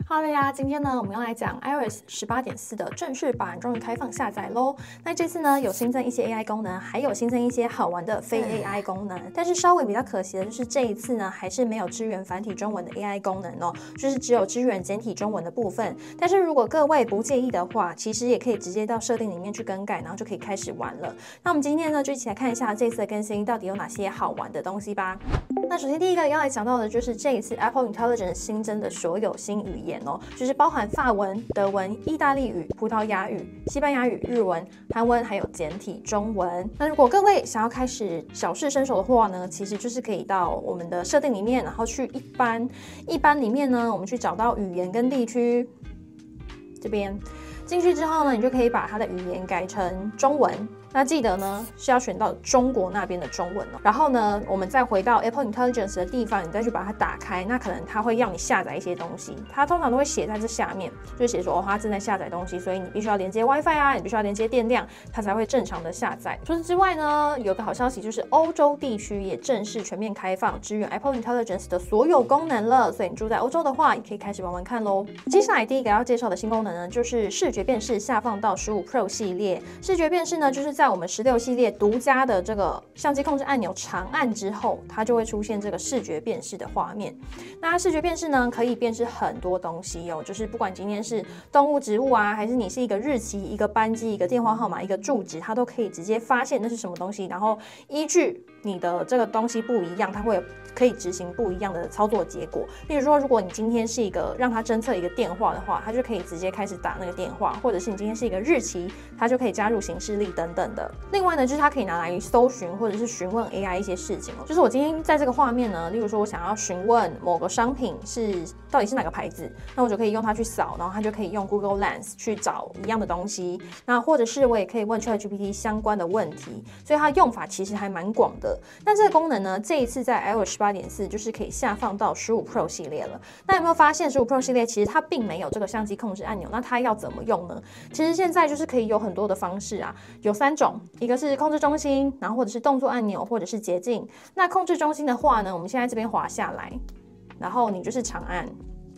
Hello 大家，今天呢我们要来讲 iOS 18.4的正式版终于开放下载咯。那这次呢有新增一些 AI 功能，还有新增一些好玩的非 AI 功能。但是稍微比较可惜的就是这一次呢还是没有支援繁体中文的 AI 功能哦，就是只有支援简体中文的部分。但是如果各位不介意的话，其实也可以直接到设定里面去更改，然后就可以开始玩了。那我们今天呢就一起来看一下这次的更新到底有哪些好玩的东西吧。那首先第一个要来讲到的就是这一次 Apple Intelligence 新增的所有新语言哦，就是包含法文、德文、意大利语、葡萄牙语、西班牙语、日文、韩文，还有简体中文。那如果各位想要开始小试身手的话呢，其实就是可以到我们的设定里面，然后去一般里面呢，我们去找到语言跟地区这边。进去之后呢，你就可以把它的语言改成中文。那记得呢是要选到中国那边的中文哦。然后呢，我们再回到 Apple Intelligence 的地方，你再去把它打开。那可能它会要你下载一些东西，它通常都会写在这下面，就写说它正在下载东西，所以你必须要连接 WiFi 啊，你必须要连接电量，它才会正常的下载。除此之外呢，有个好消息就是欧洲地区也正式全面开放支援 Apple Intelligence 的所有功能了，所以你住在欧洲的话，也可以开始玩玩看咯。接下来第一个要介绍的新功能呢，就是视觉辨识下放到15 Pro 系列。视觉辨识呢，就是在我们16系列独家的这个相机控制按钮长按之后，它就会出现这个视觉辨识的画面。那视觉辨识呢，可以辨识很多东西哦，就是不管今天是动物、植物啊，还是你是一个日期、一个班机、一个电话号码、一个住址，它都可以直接发现那是什么东西，然后依据你的这个东西不一样，它会可以执行不一样的操作结果。例如说，如果你今天是一个让它侦测一个电话的话，它就可以直接开始打那个电话，或者是你今天是一个日期，它就可以加入行事历等等的。另外呢，就是它可以拿来搜寻或者是询问 AI 一些事情哦。就是我今天在这个画面呢，例如说我想要询问某个商品到底是哪个牌子，那我就可以用它去扫，然后它就可以用 Google Lens 去找一样的东西。那或者是我也可以问 ChatGPT 相关的问题，所以它的用法其实还蛮广的。那这个功能呢，这一次在 iOS 18.4就是可以下放到15 Pro 系列了。那有没有发现15 Pro 系列其实它并没有这个相机控制按钮？那它要怎么用呢？其实现在就是可以有很多的方式啊，有3种，一个是控制中心，然后或者是动作按钮，或者是捷径。那控制中心的话呢，我们现在这边滑下来，然后你就是长按。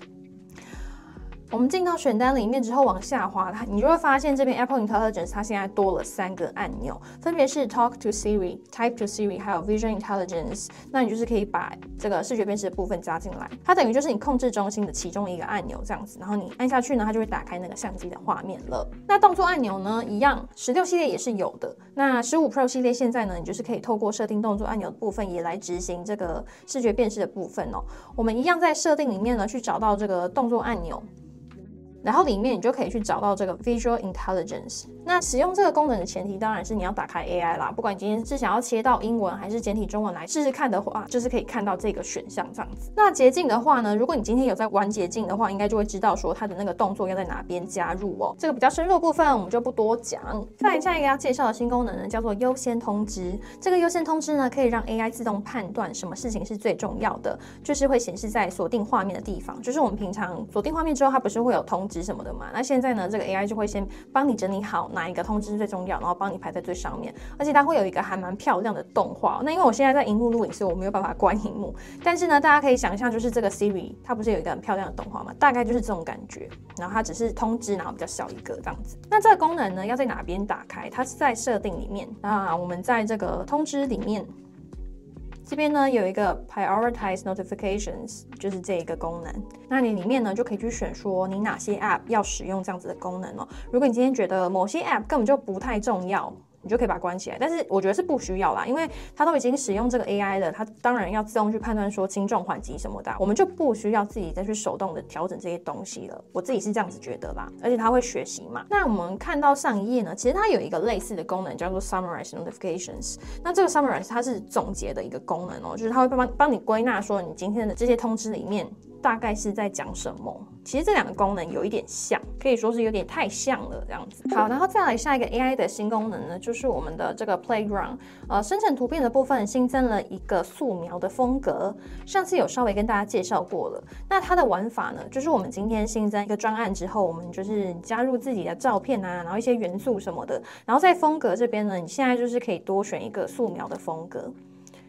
我们进到选单里面之后往下滑，你就会发现这边 Apple Intelligence 它现在多了3个按钮，分别是 Talk to Siri、Type to Siri， 还有 Vision Intelligence。那你就是可以把这个视觉辨识的部分加进来，它等于就是你控制中心的其中一个按钮这样子，然后你按下去呢，它就会打开那个相机的画面了。那动作按钮呢，一样16系列也是有的。那15 Pro 系列现在呢，你就是可以透过设定动作按钮的部分也来执行这个视觉辨识的部分哦。我们一样在设定里面呢去找到这个动作按钮。然后里面你就可以去找到这个 Visual Intelligence。那使用这个功能的前提当然是你要打开 AI 啦，不管你今天是想要切到英文还是简体中文来试试看的话，就是可以看到这个选项这样子。那捷径的话呢，如果你今天有在玩捷径的话，应该就会知道说它的那个动作要在哪边加入哦。这个比较深入的部分我们就不多讲。再来下一个要介绍的新功能呢，叫做优先通知。这个优先通知呢，可以让 AI 自动判断什么事情是最重要的，就是会显示在锁定画面的地方。就是我们平常锁定画面之后，它不是会有通知什么的嘛？那现在呢，这个 AI 就会先帮你整理好哪一个通知是最重要，然后帮你排在最上面，而且它会有一个还蛮漂亮的动画。那因为我现在在荧幕录影，所以我没有办法关荧幕，但是呢，大家可以想象，就是这个 Siri 它不是有一个很漂亮的动画嘛，大概就是这种感觉。然后它只是通知，然后比较小一个这样子。那这个功能呢，要在哪边打开？它是在设定里面。那我们在这个通知里面。这边呢有一个 Prioritize Notifications， 就是这一个功能。那你里面呢就可以去选说你哪些 App 要使用这样子的功能哦。如果你今天觉得某些 App 根本就不太重要，你就可以把它关起来。但是我觉得是不需要啦，因为它都已经使用这个 AI 了，它当然要自动去判断说轻重缓急什么的，我们就不需要自己再去手动的调整这些东西了。我自己是这样子觉得啦，而且它会学习嘛。那我们看到上一页呢，其实它有一个类似的功能叫做 Summarize Notifications。那这个 Summarize 它是总结的一个功能哦，就是它会帮你归纳说你今天的这些通知里面大概是在讲什么。其实这2个功能有一点像，可以说是有点太像了这样子。好，然后再来下一个 AI 的新功能呢，就是我们的这个 Playground。生成图片的部分新增了一个素描的风格，上次有稍微跟大家介绍过了。那它的玩法呢，就是我们今天新增一个专案之后，我们就是加入自己的照片啊，然后一些元素什么的。然后在风格这边呢，你现在就是可以多选一个素描的风格。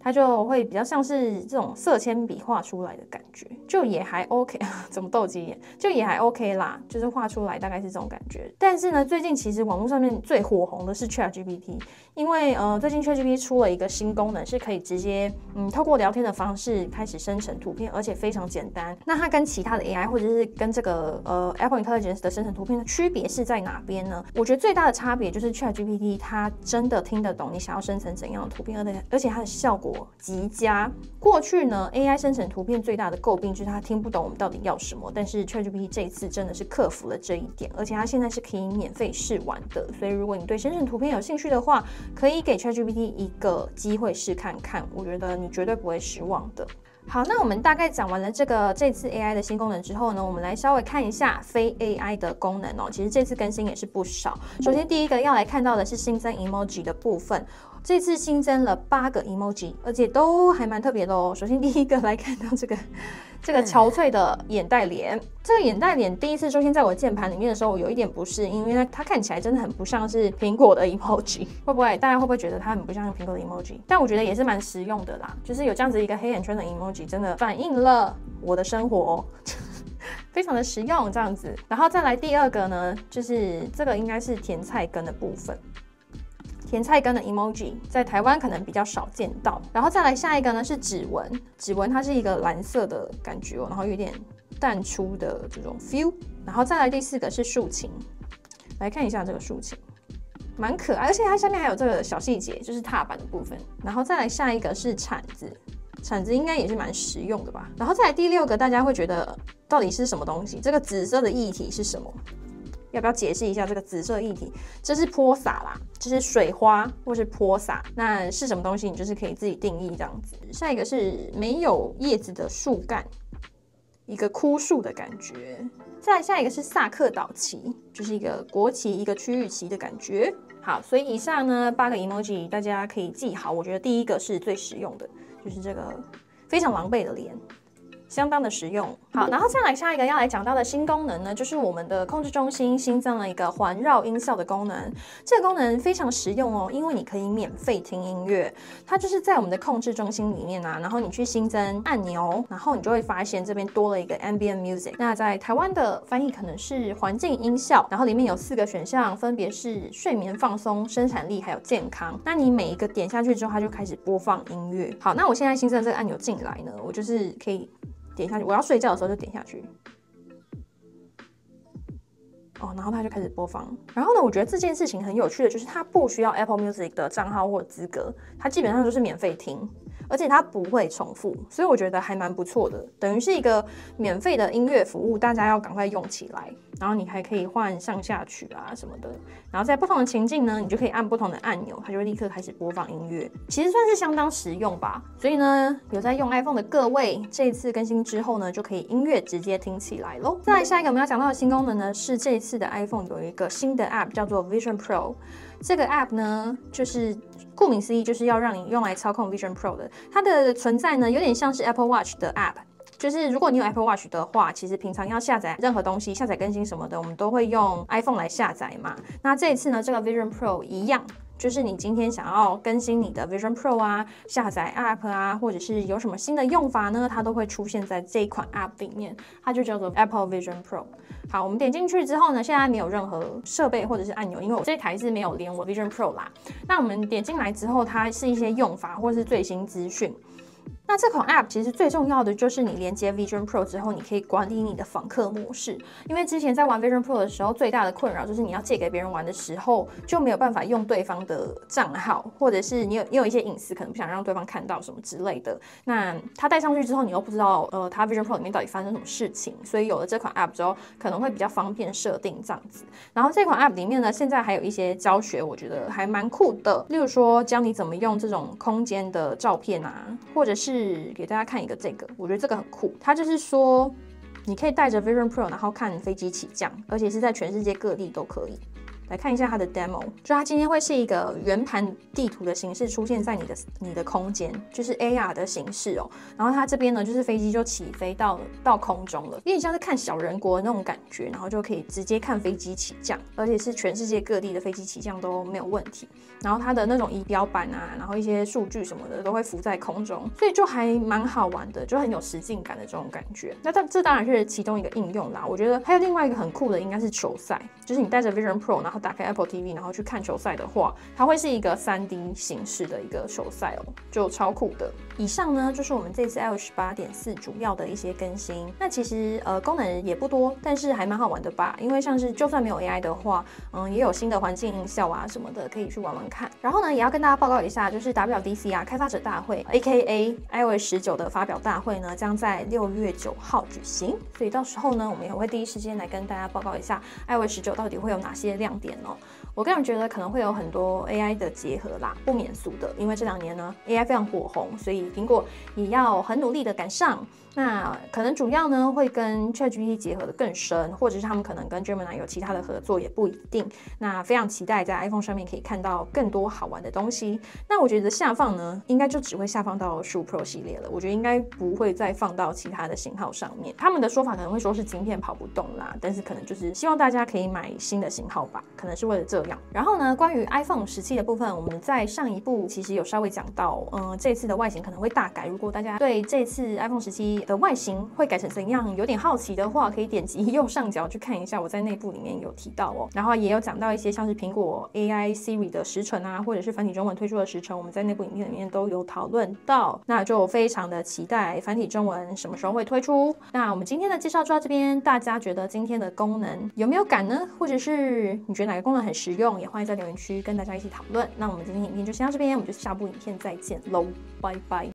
它就会比较像是这种色铅笔画出来的感觉，就也还 OK 怎么斗鸡眼，就也还 OK 啦，就是画出来大概是这种感觉。但是呢，最近其实网络上面最火红的是 ChatGPT， 因为最近 ChatGPT 出了一个新功能，是可以直接透过聊天的方式开始生成图片，而且非常简单。那它跟其他的 AI 或者是跟这个Apple Intelligence 的生成图片的区别是在哪边呢？我觉得最大的差别就是 ChatGPT 它真的听得懂你想要生成怎样的图片，而且它的效果极佳。过去呢 AI 生成图片最大的诟病就是它听不懂我们到底要什么，但是 ChatGPT 这一次真的是克服了这一点，而且它现在是可以免费试玩的，所以如果你对生成图片有兴趣的话，可以给 ChatGPT 一个机会试看看，我觉得你绝对不会失望的。好，那我们大概讲完了这次 AI 的新功能之后呢，我们来稍微看一下非 AI 的功能哦。其实这次更新也是不少。首先第一个要来看到的是新增 emoji 的部分。这次新增了8个 emoji， 而且都还蛮特别的哦。首先第一个来看到这个憔悴的眼袋脸，这个眼袋脸第一次出现在我键盘里面的时候，我有一点不适应，因为它看起来真的很不像是苹果的 emoji， 大家会不会觉得它很不像苹果的 emoji？ 但我觉得也是蛮实用的啦，就是有这样子一个黑眼圈的 emoji， 真的反映了我的生活。非常的实用这样子。然后再来第二个呢，就是这个应该是甜菜根的部分。甜菜根的 emoji 在台湾可能比较少见到，然后再来下一个呢是指纹，指纹它是一个蓝色的感觉然后有点淡出的这种 feel， 然后再来第4个是竖琴，来看一下这个竖琴，蛮可爱，而且它下面还有这个小细节，就是踏板的部分，然后再来下一个是铲子。铲子应该也是蛮实用的吧，然后再来第6个，大家会觉得到底是什么东西？这个紫色的液体是什么？要不要解释一下这个紫色液体？这是泼洒啦，就是水花或是泼洒。那是什么东西？你就是可以自己定义这样子。下一个是没有叶子的树干，一个枯树的感觉。再来下一个是萨克岛旗，就是一个国旗、一个区域旗的感觉。好，所以以上呢8个 emoji 大家可以记好。我觉得第一个是最实用的，就是这个非常狼狈的脸。相当的实用。好，然后再来下一个要来讲到的新功能呢，就是我们的控制中心新增了一个环绕音效的功能。这个功能非常实用哦，因为你可以免费听音乐。它就是在我们的控制中心里面啊，然后你去新增按钮，然后你就会发现这边多了一个 ambient music。那在台湾的翻译可能是环境音效，然后里面有4个选项，分别是睡眠、放松、生产力还有健康。那你每一个点下去之后，它就开始播放音乐。好，那我现在新增这个按钮进来呢，我就是可以点下去，我要睡觉的时候就点下去，然后它就开始播放。然后呢，我觉得这件事情很有趣的就是它不需要 Apple Music 的账号或资格，它基本上就是免费听，而且它不会重复，所以我觉得还蛮不错的，等于是一个免费的音乐服务，大家要赶快用起来。然后你还可以换上下曲啊什么的，然后在不同的情境呢，你就可以按不同的按钮，它就会立刻开始播放音乐，其实算是相当实用吧。所以呢，有在用 iPhone 的各位，这一次更新之后呢，就可以音乐直接听起来咯。再来下一个我们要讲到的新功能呢，是这一次的 iPhone 有一个新的 App 叫做 Vision Pro。这个 App 呢，就是顾名思义，就是要让你用来操控 Vision Pro 的。它的存在呢，有点像是 Apple Watch 的 App。就是如果你有 Apple Watch 的话，其实平常要下载任何东西、下载更新什么的，我们都会用 iPhone 来下载嘛。那这一次呢，这个 Vision Pro 一样，就是你今天想要更新你的 Vision Pro 啊，下载 App 啊，或者是有什么新的用法呢，它都会出现在这一款 App 里面，它就叫做 Apple Vision Pro。好，我们点进去之后呢，现在没有任何设备或者是按钮，因为我这台是没有连我 Vision Pro 啦。那我们点进来之后，它是一些用法或是最新资讯。那这款 App 其实最重要的就是你连接 Vision Pro 之后，你可以管理你的访客模式。因为之前在玩 Vision Pro 的时候，最大的困扰就是你要借给别人玩的时候，就没有办法用对方的账号，或者是你有一些隐私，可能不想让对方看到什么之类的。那它带上去之后，你又不知道它 Vision Pro 里面到底发生什么事情，所以有了这款 App 之后，可能会比较方便设定这样子。然后这款 App 里面呢，现在还有一些教学，我觉得还蛮酷的，例如说教你怎么用这种空间的照片啊，或者是给大家看一个这个，我觉得这个很酷。它就是说，你可以带着 Vision Pro， 然后看飞机起降，而且是在全世界各地都可以。 来看一下它的 demo， 就它今天会是一个圆盘地图的形式出现在你的空间，就是 AR 的形式哦。然后它这边呢，就是飞机就起飞到空中了，有点像是看小人国的那种感觉，然后就可以直接看飞机起降，而且是全世界各地的飞机起降都没有问题。然后它的那种仪表板啊，然后一些数据什么的都会浮在空中，所以就还蛮好玩的，就很有实境感的这种感觉。那这当然是其中一个应用啦。我觉得还有另外一个很酷的，应该是球赛，就是你带着 Vision Pro， 然后打开 Apple TV， 然后去看球赛的话，它会是一个3D 形式的一个球赛哦，就超酷的。以上呢就是我们这次 iOS 18.4主要的一些更新。那其实功能也不多，但是还蛮好玩的吧？因为像是就算没有 AI 的话，也有新的环境音效啊什么的可以去玩玩看。然后呢，也要跟大家报告一下，就是 WWDC 啊开发者大会 AKA iOS 19的发表大会呢，将在6月9号举行。所以到时候呢，我们也会第一时间来跟大家报告一下 iOS 19到底会有哪些亮点哦。我个人觉得可能会有很多 AI 的结合啦，不免俗的，因为这2年呢 AI 非常火红，所以苹果也要很努力的赶上。那可能主要呢会跟 ChatGPT 结合的更深，或者是他们可能跟 Gemini 有其他的合作，也不一定。那非常期待在 iPhone 上面可以看到更多好玩的东西。那我觉得下放呢，应该就只会下放到15 Pro 系列了，我觉得应该不会再放到其他的型号上面。他们的说法可能会说是晶片跑不动啦，但是可能就是希望大家可以买新的型号吧，可能是为了这样。然后呢，关于 iPhone 17的部分，我们在上一部其实有稍微讲到，这次的外形可能会大改。如果大家对这次 iPhone 17的外形会改成怎样有点好奇的话，可以点击右上角去看一下，我在内部里面有提到哦。然后也有讲到一些像是苹果 AI Siri 的时程啊，或者是繁体中文推出的时程，我们在内部影片里面都有讨论到。那就非常的期待繁体中文什么时候会推出。那我们今天的介绍就到这边，大家觉得今天的功能有没有感呢？或者是你觉得哪个功能很实用，也欢迎在留言区跟大家一起讨论。那我们今天影片就先到这边，我们就下部影片再见喽，拜拜。